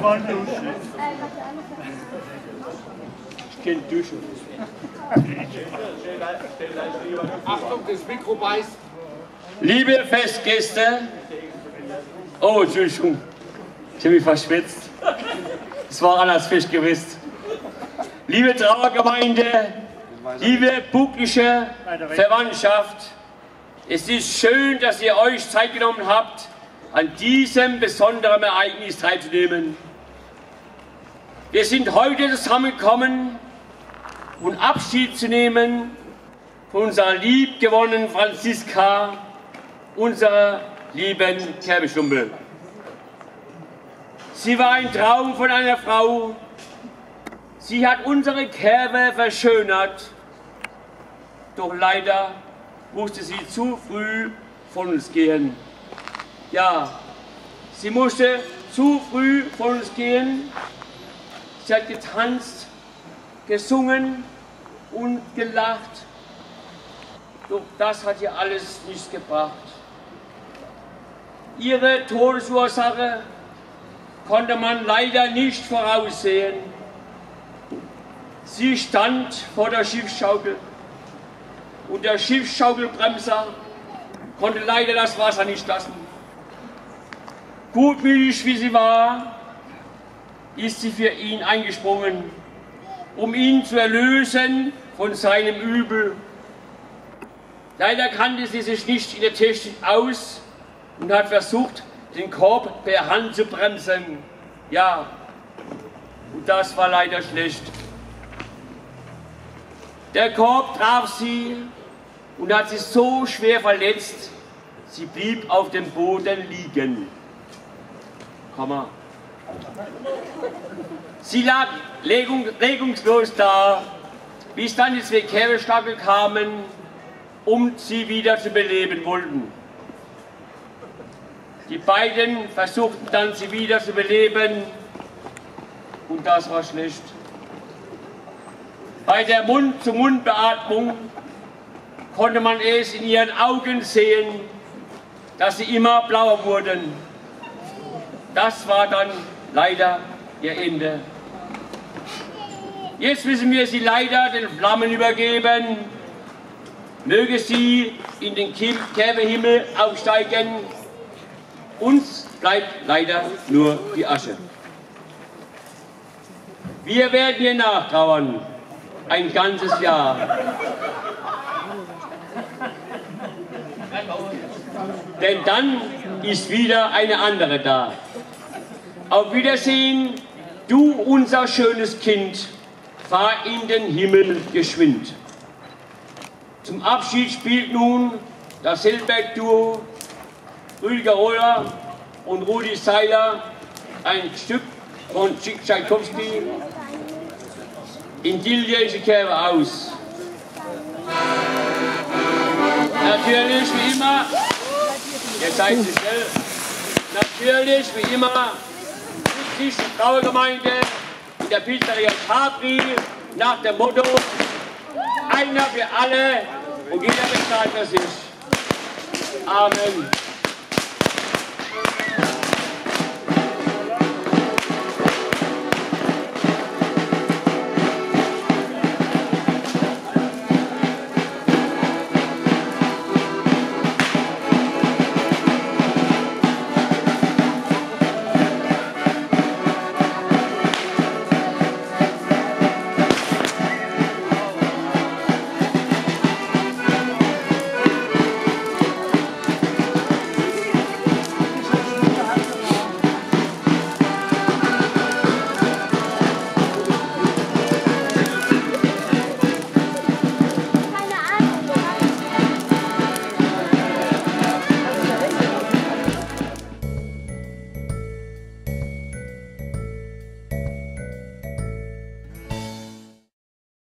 mal duschen. Ich kenne Duschen. Achtung, das Mikro beißt. Liebe Festgäste, oh, Entschuldigung, ich habe mich verschwitzt. Es war anders Fisch gewesen. Liebe Trauergemeinde, liebe bucklische Verwandtschaft, es ist schön, dass ihr euch Zeit genommen habt, an diesem besonderen Ereignis teilzunehmen. Wir sind heute zusammengekommen, um Abschied zu nehmen von unserer liebgewonnenen Franziska, unserer lieben Kerbestumpel. Sie war ein Traum von einer Frau. Sie hat unsere Kerbe verschönert, doch leider musste sie zu früh von uns gehen. Ja, sie musste zu früh von uns gehen. Sie hat getanzt, gesungen und gelacht, doch das hat ihr alles nichts gebracht. Ihre Todesursache konnte man leider nicht voraussehen. Sie stand vor der Schiffsschaukel und der Schiffsschaukelbremser konnte leider das Wasser nicht lassen. Gutmütig wie sie war, ist sie für ihn eingesprungen, um ihn zu erlösen von seinem Übel. Leider kannte sie sich nicht in der Technik aus und hat versucht, den Korb per Hand zu bremsen. Ja, und das war leider schlecht. Der Korb traf sie und hat sie so schwer verletzt, sie blieb auf dem Boden liegen. Sie lag regungslos da, bis dann die zwei Kerbestapel kamen und sie wieder zu beleben wollten. Die beiden versuchten dann, sie wieder zu beleben, und das war schlecht. Bei der Mund-zu-Mund-Beatmung konnte man es in ihren Augen sehen, dass sie immer blauer wurden. Das war dann leider ihr Ende. Jetzt müssen wir sie leider den Flammen übergeben. Möge sie in den Kerbehimmel aufsteigen. Uns bleibt leider nur die Asche. Wir werden ihr nachtrauern, ein ganzes Jahr. Denn dann ist wieder eine andere da. Auf Wiedersehen, du unser schönes Kind, fahr in den Himmel geschwind. Zum Abschied spielt nun das Hillberg-Duo Rüdiger Roller und Rudi Seiler ein Stück von Tschaikowski in Dillische Kerbe aus. Natürlich wie immer, ihr seid zu schnell, natürlich wie immer, die Trauergemeinde in der Pizzeria Capri nach dem Motto: einer für alle und jeder bezahlt für sich. Amen.